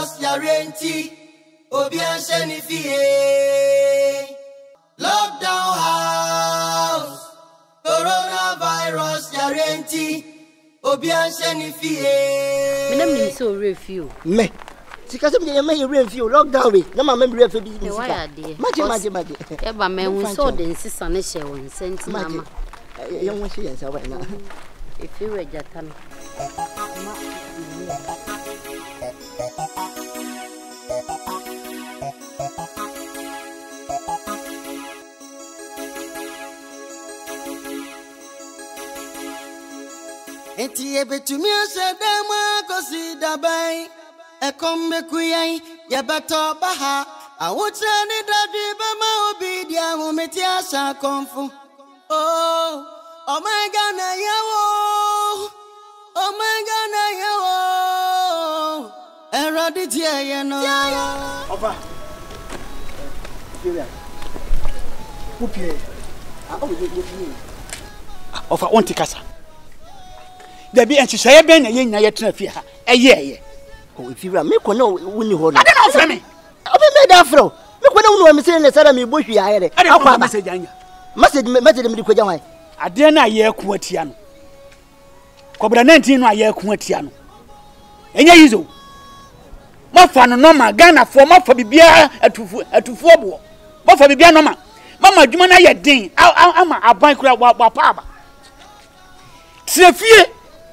Coronavirus yarenti obian senifie. Lockdown house. Coronavirus yarenti obian senifie. Me nem so review. Me. Sika se me me review lockdown we. Na ma me review bi ni sika. Maje. E ba me hu so de nsisa ne hye won senti mama. Ye won hye yensa wa na. If you were jatan. Enti ebetumi asedama kosi dabai ekombe kuyan yebeto baha awutre ni dadi bama obi dia humeti asa konfu oh my God na yawo erodi tie ye no Ofa Firia Pupie Ofa won't kasa there be enchi soye ben na ye nyina ye tena fie ha eye oh Firia me ko na woni ho no ade na ofre me obi me da afro me ko na woni o me se ne sara me bo hwi ayere akwa message anya message me di ko gyan ade na ye ku atia no kobra 19 no aye ku atia no enya yizo mafa no normal Ghana fo mafa bibia atufu obo mafa bibia normal mama adwuma na ye den ama aban kura wa pa aba trefie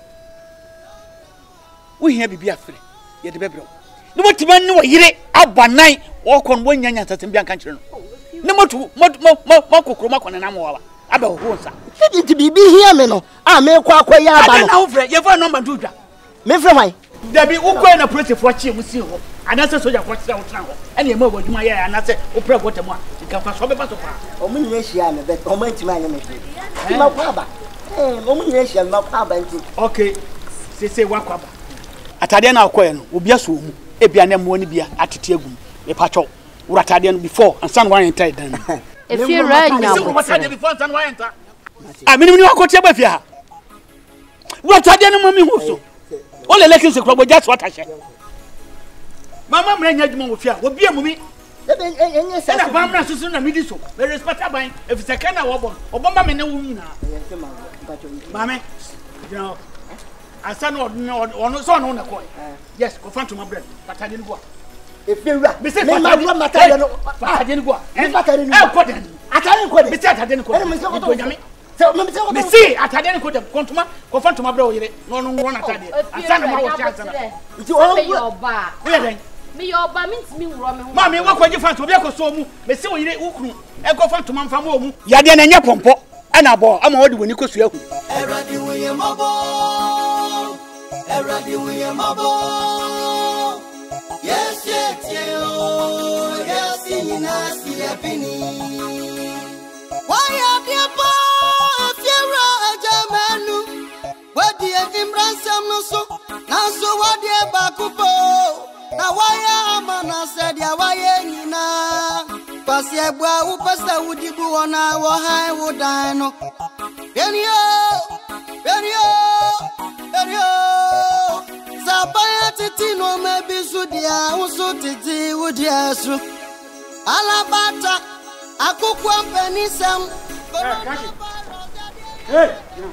we here bibia free ye de bebro no motiba ne wo yire abanan wo kon wo nyanya tatem bia kan kire no ne motu makokoro makona na mo wa aba ho nsa ti bibi hia me no a me kwa ya aba no na wo frɛ ye fa number 2 dwa me frɛ hwan dabi ukɔ na police fo chi mu si ho anase soja fo chi ho tran ho ɛne ema wadwuma ye anase wo prɛ gotem a nka fa so be ba so pa o mu nyɛ hia me bet o ma ntima anya me ti ma kwa aba o mu nyɛ hia me kwa aba nti okay se wa kwa aba atade na akɔ ye no obi aso mu ebia na mo ni bia atete agum e patcho wura atade no before ansan wan enter dan If you right now before ansan wan enter minimum ni akɔte ba fie ha wura atade no mami hu so o le lekin se kro bo just what ahye mama mra nya dwuma wo fie ha obi amumi enye sa na ba mra susu na midi so me respect aban if se kana wo bon oboma me na wo nyina mama you know ansan ono so no na ko yes ko fantom bread patade no go Efiwa me ma bua matade no patade no go me patade no ko den atade ko de me atade no ko me se ko to nyame me see atade no ko de kontuma ko fantom bread wo yire no no won atade ansan ma wo chi ansan nti o me your ba we den me your ba means me wuro me ma me wa ko ji fantom obi akoso mu me se wo yire ukru e ko fantom amfa ma mu ya de na nya pompo ana bo ama wo de woni ko su ahu eradi wuye mabo yes inasi yapini why are fiera ajamanu wadi edimransam no so wadi bakupo na waya amana sadia waya nyina pasi egba upasa wudibu ona wo han wo dan no benio Sabaya titi no mebi sudia usu titi udia su alabata akukwa penisam hey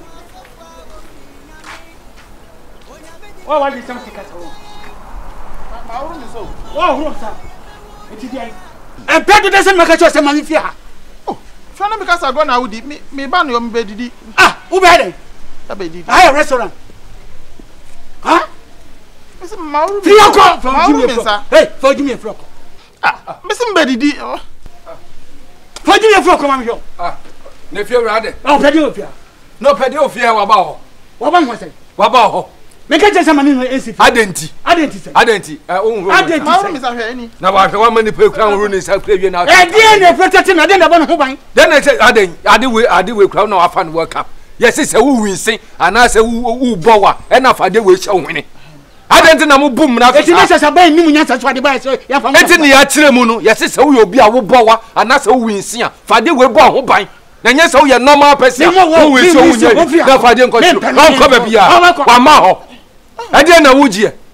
wa di sam tikata wo ma wuru ni so wa wuru sa eti dia en pedo de se maka cho se mami fia oh fana me kasa go na wudi me ba no yo me bedidi wo be den bedidi ah restaurant huh Mr. Mauru Fioko from Jimmy Frog. Hey, for Jimmy Frog. Mr. Bedidi. For Jimmy Frog come here. Ne fie rade. Oh, pedi ofia. No pedi ofia wa ba ho. Wa ba ho say. Wa ba ho. Me ka chesa mani no esi. Adenti. Say. Adenti. Ohun. Adenti. Mauru Mr. Hweni. Na wa hwe wa mani pe kura ru ni sa kura wie na. Die na protect na den na ba no ho ban. Den na say ade we kura na wa fa no work up. Yes say wu winsin ana say wu bowa e na fa de we hye hwene. Adenti na mu bum na fa. Eti na sesa ban ni mu nya so ade ba so ya fa. Eti ni ya kire mu no yes say wu obi a wo bowa ana say wu winsin a fa de we bo ho ban. Na nya say wu ye normal person. Wu winsin wu nya na fa de nko chiro. Ba bia. Wa ma ho. Ade na wujie.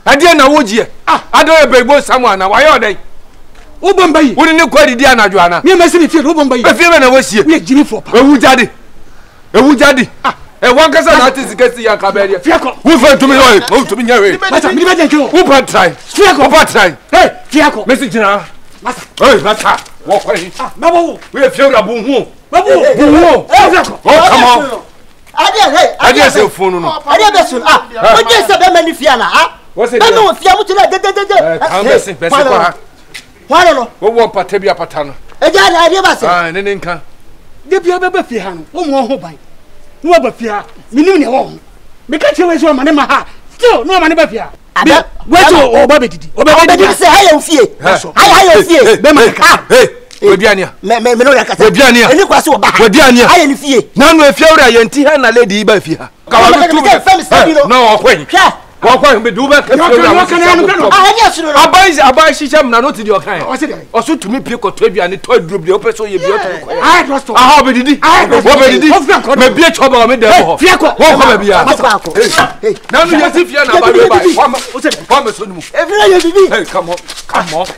ade na wogie ade bebo samu ana wa yo den wo bomba yi woni ne kwa didi anadwo ana me mesi ni fie wo bomba yi afie be na wasie we jini for pa ewu jade wan kasa na ati sikasi ya kaberia fiako wo fa tumi hoy wo tumi nyawe masa mi be jenjo wo pa try fiako pa try hey fiako mesi jina masa hey mata wo kwa yi mabo we fie ura bu hu mabo fiako oh come on Adia se funu no adia be sun o je se be mani fia na what's it be no fia mu tuna de kan besi kwa wala no wo pata bi apata no eja na adia ba se ne nka de bia be fie ha no wo mo ho ban no ba fie ha minim ne wo me ka chewe so ma ne ma ha still no ma ne ba fie ha wait o ba be didi o ba be didi se hayo fie hayo fie be ma ka Wadiania. Me no yakata. Wadiania. Eni kwase oba. Wadiania. Aye ni fie. Na no efia wura yenti ha na lady ba fie ha. Ka wa tu be. No okwen. Okwen be du ba ka fie wura. Ahanya suru no. Abai shisha mna no ti di okan. Oso tumi pie ko to bia ne to duro bia opeso ye bia to. Aye trust. Aha obedidi. Obedidi. Me bia choba me de ho. Fie ko. Wo ko ba bia. Hey. Na no yesi fie na ba do ba. Wa me so numu. Every year bibi. Hey come on. Come on.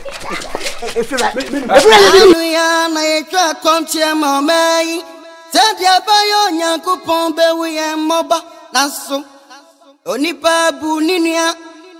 Hallelujah, na yetwa konche mamai. Tadi abayo nyankopon be wiye moba naso. Onipa bu ninia.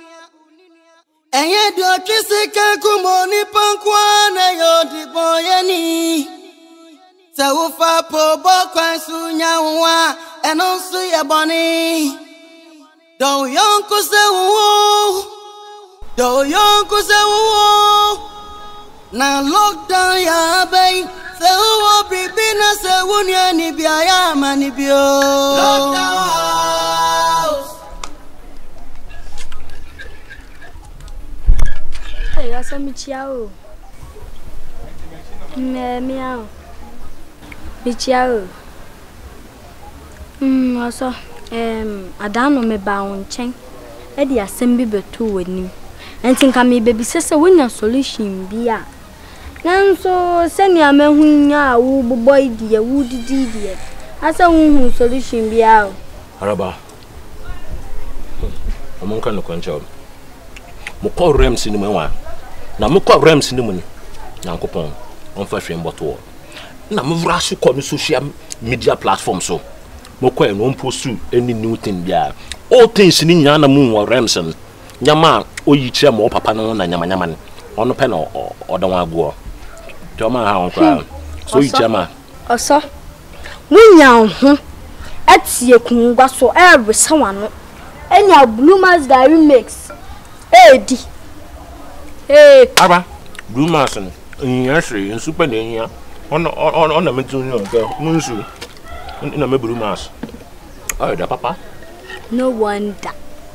Enye do twisika kumo nipa kwa na yodi boyeni. Sa ufa po bokwan sunya wa enonsu ye boni. Do yonku se wo. Do yonku se wo. Na lockdown ya bay se wo bibi na se wunya ni bia ya mani bio lockdown house ay asami chiao miao bichiao aso adano me ba wonchen e di asem bi beto wani enti nka me bebi sese wonya solution bia nanso seni amahunya wo boy die wo didi die asa hu solution bia araba omonka no kwancha mo ko rems ni mo wa na mo ko rems ni mo ni yankopon on fa hwe mboto na mo vra so ko no social media platform so mo ko e no postu any new thing bia all things ni nya na mo wo rems nyama oyi kire mo papa no na nyama nyama ono pe no odon ago Toma ha onkra so yi chama oso munya ho atie kungwa so every sawano enya Blue Mass Diary mix edi aba Blue Mass no nyashre super na enya ona metunu okay munsu na me Blue Mass oh da papa no wonder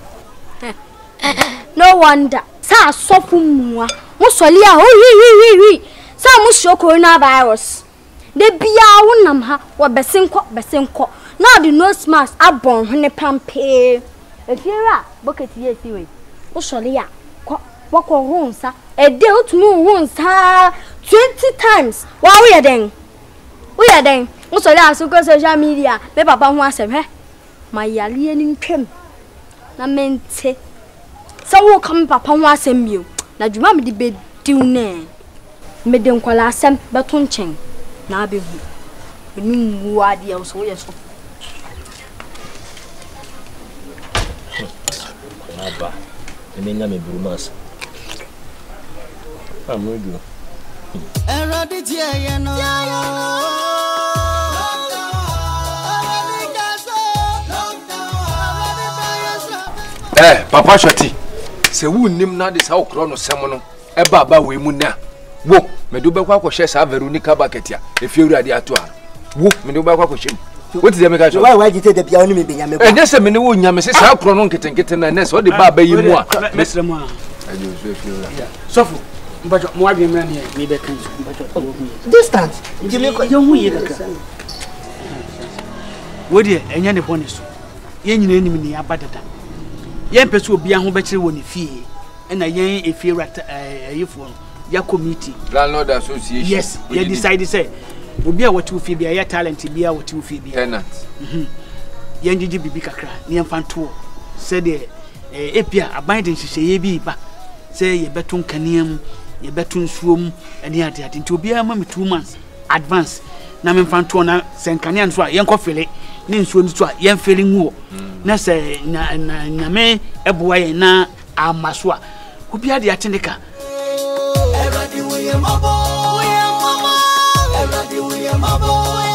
no wonder sa sofu muwa musoli a wi sa musho coronavirus de bia wonam ha wo besenko na the nose mask abon hne pampe efiera bucket yesi we musoli a wako hunsa e de otumu hunsa 20 times wa we den musoli a so social media me papa ho asem he mayale ni ntwem na mente sa wo kam papa ho asem bio na djuma me de bediw ne me de nkwala asem beto nchen na abehu enu ade ya so yeso aba emenya me Blue Mass amudu eradi tie ye no papa shoti se wunnim na de sa okro no sem no e baba we mu na wo me do be kwa kwhye sa Veronica bucket ya e fiewura de ato a wo me do be kwa kwhye wo ti de me ka cho why jite de bia oni me benya me e se me ne wo nya me se sa okro no nketenkete na ne se o de baba yi mu a mesre mu a ajo so fiewura sofu mbajo mo adwe mra ne me be kan mbajo distant jimi ko yo hu ye kaka wo de enya ne bone so ye nyina enim ne abadada yen pese obi a ho be kire woni fie na yen efie rat ayefo ya committee landlord association yes ye decide say obi a wati ofie bia ya talent bia wati ofie bia tenant yen gigi bibi kakra ne yen fanto se de epia aban de nhyehyɛ bi ba sɛ yɛbɛto nkaneam yɛbɛto nsuom ɛne ade nti obiara ma me 2 months advance na me mfanto na sɛ nkanea nso a yɛnkɔ fele ne nsuo nso a yɛmfele nguo na sɛ na me ɛboa yɛn na ama so a obiara de atene ka Everybody we mabo, everybody we mabo.